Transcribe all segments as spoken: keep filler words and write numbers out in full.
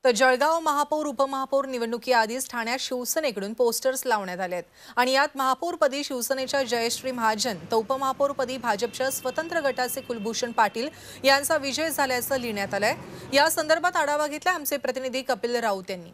तर जळगाव महापौर उपमहापौर निवडणुकीआधीच ठाण्यात शिवसेनेकडून पोस्टर्स लावण्यात आले आहेत आणि यात महापौरपदी शिवसेनेच्या जयश्री महाजन तर उपमहापौरपदी भाजपच्या स्वतंत्र गटाचे कुलभूषण पाटील यांचा विजय झाल्याचं लिहिण्यात आलंय। या संदर्भात आढावा घेतला आमचे प्रतिनिधी कपिल राऊत यांनी।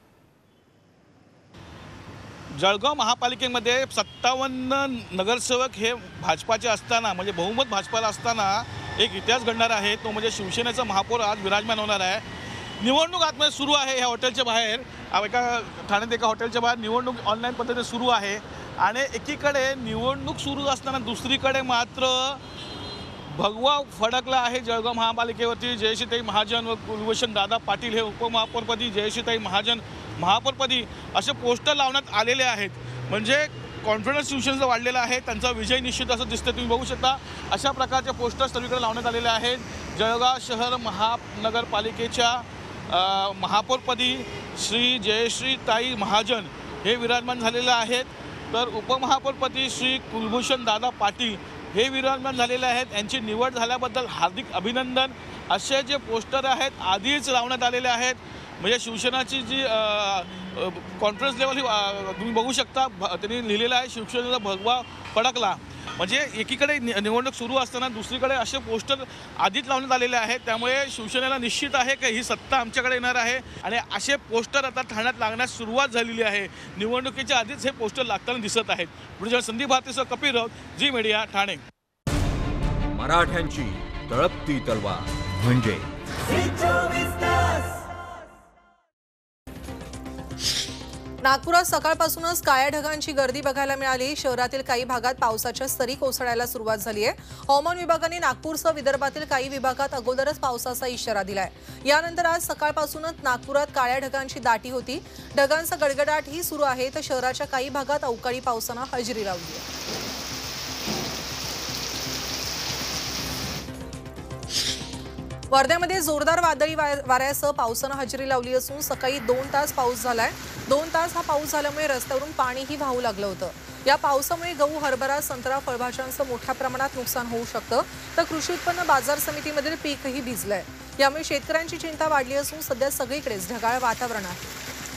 जळगाव महापालिकेमध्ये सत्तावन्न नगरसेवक हे भाजपाचे असताना म्हणजे बहुमत भाजपाला असताना एक इतिहास घडणार आहे, तो म्हणजे शिवसेनेचा महापौर आज विराजमान होणार आहे। निवडणूक आतमध्ये सुरू आहे। ह्या हॉटेलच्या बाहेर एका ठाण्यात एका हॉटेलच्या बाहेर निवडणूक ऑनलाईन पद्धतीने सुरू आहे आणि एकीकडे निवडणूक सुरू असताना दुसरीकडे मात्र भगवा फडकला आहे जळगाव महापालिकेवरती। जयश्रीताई महाजन व कुलभूषण दादा पाटील हे उपमहापौरपदी, जयश्रीताई महाजन महापौरपदी असे पोस्टर लावण्यात आलेले आहेत। म्हणजे कॉन्फिडन्स शिवसेनेचा वाढलेला आहे, त्यांचा विजय निश्चित असं दिसतं। तुम्ही बघू शकता अशा प्रकारचे पोस्टर्स सगळीकडे लावण्यात आलेले आहेत। जळगाव शहर महानगरपालिकेच्या महापौरपदी श्री जयश्रीताई महाजन हे विराजमान झालेले आहेत, तर उपमहापौरपदी श्री कुलभूषण दादा पाटील हे विराजमान झालेले आहेत। यांची निवड झाल्याबद्दल हार्दिक अभिनंदन असे जे पोस्टर आहेत आधीच लावण्यात आलेले आहेत। म्हणजे शिवसेनाची जी कॉन्फिडन्स लेवल ही तुम्ही बघू शकता, त्यांनी लिहिलेलं आहे शिवसेनेचा भगवा फडकला। म्हणजे एकीकडे निवडणूक सुरू असताना दुसरीकडे असे पोस्टर आधीच लावण्यात आलेले आहेत, त्यामुळे शिवसेनेला निश्चित आहे की ही सत्ता आमच्याकडे येणार आहे आणि असे पोस्टर आता ठाण्यात लागण्यास सुरुवात झालेली आहे। निवडणुकीच्या आधीच हे पोस्टर लागताना दिसत आहेत। पुढे संदीप भारतीसह कपिल राऊत, झी मीडिया, ठाणे। मराठ्यांची तळपती तलवार म्हणजे नागपुरात सकाळपासूनच काळ्या ढगांची गर्दी बघायला मिळाली। शहरातील काही भागात पावसाच्या सरी कोसळायला सुरुवात झाली आहे। हवामान विभागाने नागपूरसह विदर्भातील काही विभागात अगोदरच पावसाचा इशारा दिलाय। यानंतर आज सकाळपासूनच नागपुरात काळ्या ढगांची दाटी होती। ढगांचा गडगडाटही सुरू आहे, तर शहराच्या काही भागात अवकाळी पावसानं हजेरी लावली आहे। वर्ध्यामध्ये जोरदार वादळी वाऱ्यासह पावसानं हजेरी लावली असून सकाळी दोन तास पाऊस झालाय। दोन तास हा पाऊस झाल्यामुळे रस्त्यावरून पाणीही वाहू लागलं होतं। या पावसामुळे गहू, हरभरा, संत्रा, फळभाज्यांचं मोठ्या प्रमाणात नुकसान होऊ शकतं, तर कृषी उत्पन्न बाजार समितीमधील पीकही भिजलंय। यामुळे शेतकऱ्यांची चिंता वाढली असून सध्या सगळीकडेच ढगाळ वातावरण आहे।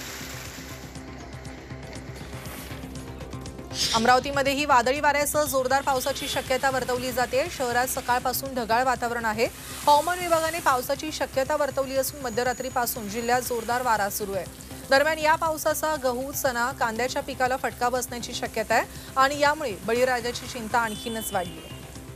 अमरावतीमध्येही वादळी वाऱ्यासह जोरदार पावसाची शक्यता वर्तवली जाते। शहरात सकाळपासून ढगाळ वातावरण आहे। हवामान विभागाने पावसाची शक्यता वर्तवली असून मध्यरात्रीपासून जिल्ह्यात जोरदार वारा सुरू आहे। दरम्यान या पावसाचा गहू, चणा, कांद्याच्या पिकाला फटका बसण्याची शक्यता आहे आणि यामुळे बळीराजाची चिंता आणखीनच वाढली आहे।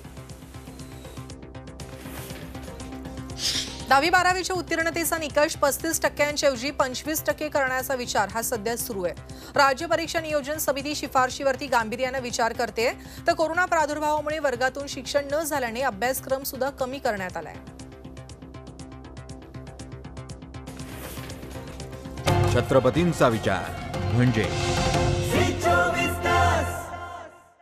दहावी बारावीच्या उत्तीर्णतेचा निकष पस्तीस टक्क्यांच्या ऐवजी पंचवीस टक्के करण्याचा विचार हा सध्या सुरू आहे। राज्य परीक्षा नियोजन समिती शिफारशीवरती गांभीर्याने विचार करते, तर कोरोना प्रादुर्भावामुळे वर्गातून शिक्षण न झाल्याने अभ्यासक्रम सुद्धा कमी करण्यात आलाय। छत्रपतींचा विचार म्हणजे